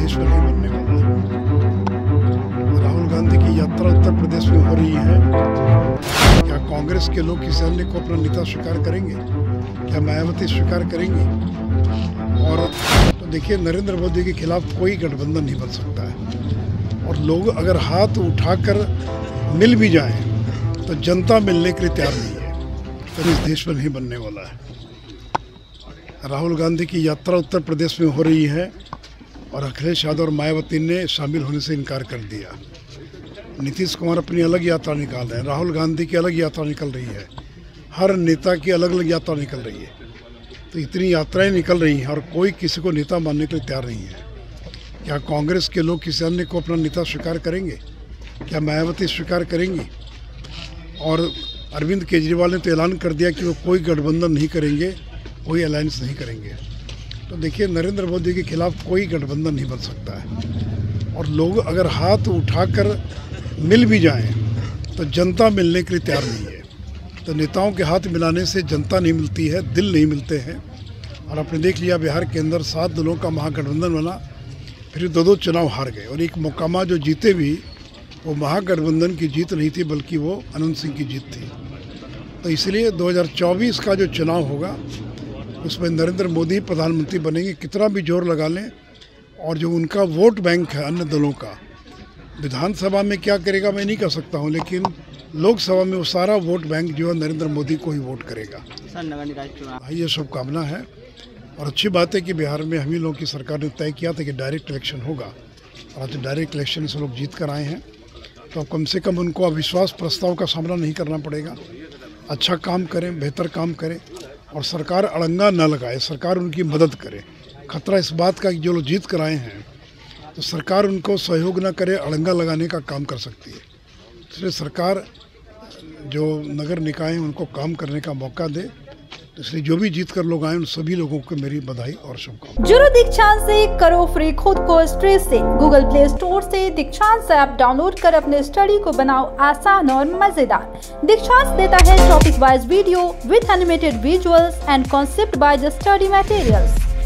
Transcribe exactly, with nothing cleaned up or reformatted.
देश में नहीं बनने वाला। राहुल गांधी की यात्रा उत्तर प्रदेश में हो रही है। क्या कांग्रेस के लोग किसी अन्य को अपना नेता स्वीकार करेंगे? क्या मायावती स्वीकार करेंगी? और तो देखिए, नरेंद्र मोदी के खिलाफ कोई गठबंधन नहीं बन सकता है। और लोग अगर हाथ उठाकर मिल भी जाएं तो जनता मिलने के लिए तैयार नहीं है, तो इस देश में नहीं बनने वाला है। राहुल गांधी की यात्रा उत्तर प्रदेश में हो रही है और अखिलेश यादव और मायावती ने शामिल होने से इनकार कर दिया। नीतीश कुमार अपनी अलग यात्रा निकाल रहे हैं, राहुल गांधी की अलग यात्रा निकल रही है, हर नेता की अलग अलग यात्रा निकल रही है। तो इतनी यात्राएं निकल रही हैं और कोई किसी को नेता मानने के लिए तैयार नहीं है। क्या कांग्रेस के लोग किसी अन्य को अपना नेता स्वीकार करेंगे? क्या मायावती स्वीकार करेंगी? और अरविंद केजरीवाल ने तो ऐलान कर दिया कि वो कोई गठबंधन नहीं करेंगे, कोई अलायंस नहीं करेंगे। तो देखिए, नरेंद्र मोदी के खिलाफ कोई गठबंधन नहीं बन सकता है। और लोग अगर हाथ उठाकर मिल भी जाएं तो जनता मिलने के लिए तैयार नहीं है। तो नेताओं के हाथ मिलाने से जनता नहीं मिलती है, दिल नहीं मिलते हैं। और आपने देख लिया, बिहार के अंदर सात दलों का महागठबंधन बना, फिर दो दो चुनाव हार गए। और एक मोकामा जो जीते भी, वो महागठबंधन की जीत नहीं थी, बल्कि वो अनंत सिंह की जीत थी। तो इसलिए दो हज़ार चौबीस का जो चुनाव होगा उसमें नरेंद्र मोदी प्रधानमंत्री बनेंगे, कितना भी जोर लगा लें। और जो उनका वोट बैंक है अन्य दलों का, विधानसभा में क्या करेगा मैं नहीं कह सकता हूं, लेकिन लोकसभा में वो सारा वोट बैंक जो है नरेंद्र मोदी को ही वोट करेगा। भाई, ये शुभकामना है। और अच्छी बात है कि बिहार में हम ही लोगों की सरकार ने तय किया था कि डायरेक्ट इलेक्शन होगा, और आज डायरेक्ट इलेक्शन से लोग जीत कर आए हैं। तो कम से कम उनको अविश्वास प्रस्ताव का सामना नहीं करना पड़ेगा। अच्छा काम करें, बेहतर काम करें, और सरकार अड़ंगा न लगाए, सरकार उनकी मदद करे। खतरा इस बात का कि जो लोग जीत कर आए हैं तो सरकार उनको सहयोग न करे, अड़ंगा लगाने का काम कर सकती है। इसलिए सरकार जो नगर निकाय हैं उनको काम करने का मौका दे। इसलिए जो भी जीत कर लोग आए उन सभी लोगों को मेरी बधाई और शुभकामनाएं। जुड़ो दीक्षांत से, करो फ्री खुद को स्ट्रेस से। गूगल प्ले स्टोर से दीक्षांत ऐप डाउनलोड कर अपने स्टडी को बनाओ आसान और मजेदार। दीक्षांत देता है topic wise video with animated visuals and concept by the study materials.